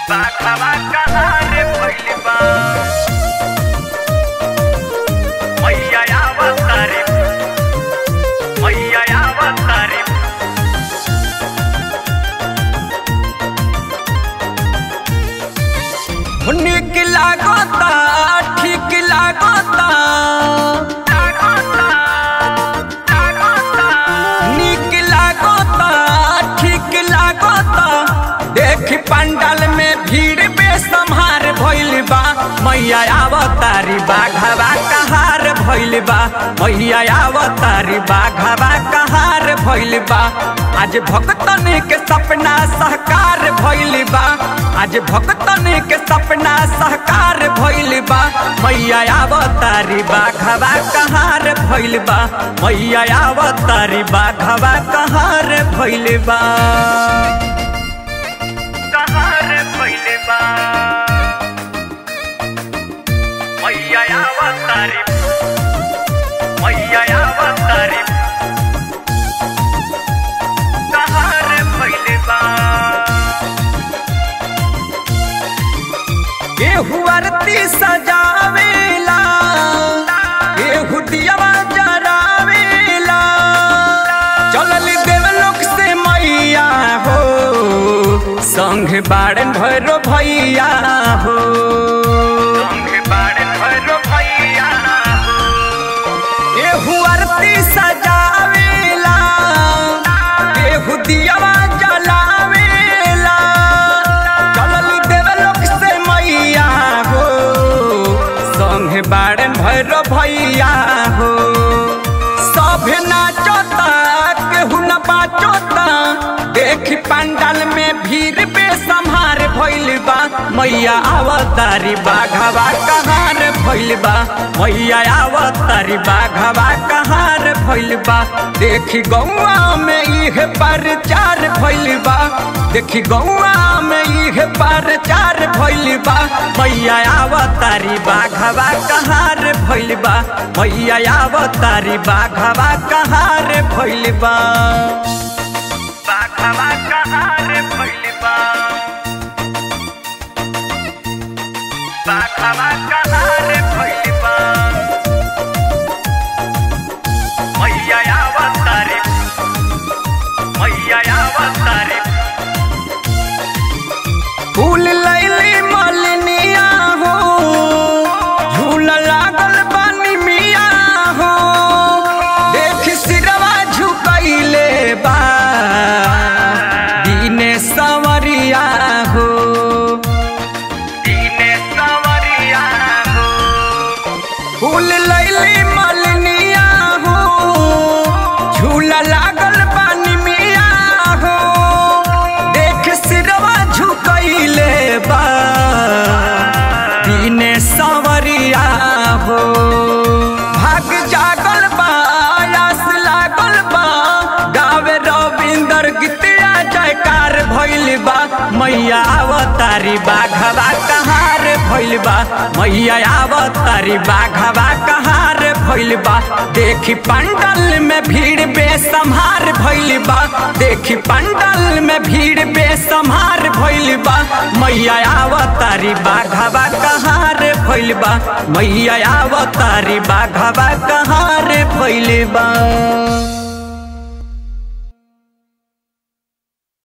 बाघवा कहाँ रे भइल बा मैया आवतारी मैया आवतारी निक लागता ठीक लागता निक लागता ठीक लागता देख पंडाल में भीड़ बेसम्हार भइल बा मैया आवतारी बाघवा कहार भइल बा मैया आवतारी बाघवा कहार भइल बा आज भक्तन के सपना सहकार भइल बा आज भक्तन के सपना सहकार भइल बा मैया आवतारी बाघवा कहार भइल बा मैया आवतारी बाघवा कहार भइल बा कहार भइल बा मैया आवतारी मैया आवतारी कहार भइल बा केहू आरती सजावेला केहू दियवा जरावेला चलल देवलोक से मैया हो संग बाड़न भैरो भैया हो संग बाड़न भैरो भैया हो केहू आरती सजावेला केहू दियवा जलावेला चलल देवलोक से मैया हो संग बाड़न भैरो भैया हो सब नाचता केहू न बाचता देख पंडाल में भीड़ बेसम्हार भइल बा मैया आवतारी बाघवा कहार भइल बा मैया आवतारी बाघवा कहार भइल बा देखी गौआ में इह प्रचार भइल बा देखी गौआ में इह प्रचार भइल बा मैया आवतारी बाघवा कहार भइल बा मैया आवतारी बाघवा कहार भइल बा बाघवा कहार भइल बा बाघवा कहार भइल बा मैया आवतारी मैया आवतारी फूल लैली मलिनिया हो झूला लागल बानी मिया हो देख सिरवा झुकैले बा दीने संवरिया हो दीने संवरिया हो फूल लैली मलिनिया हो झूला लागल बानी मिया हो देख सिरवा झुकैले बा दीने संवरिया हो भाग जागल बा आस लागल बा गावे रविंदर गीतिया जयकार भइल बा मैया आवतारी बाघवा कहार भइल बा मैया आवतारी बाघवा कहार भइल बा देखी पंडाल में भीड़ बेसम्हार भइल बा देखी पंडाल में भीड़ बेसम्हार भइल बा मैया आवतारी बाघवा कहार भइल बा मैया आवतारी बाघवा कहार भइल बा।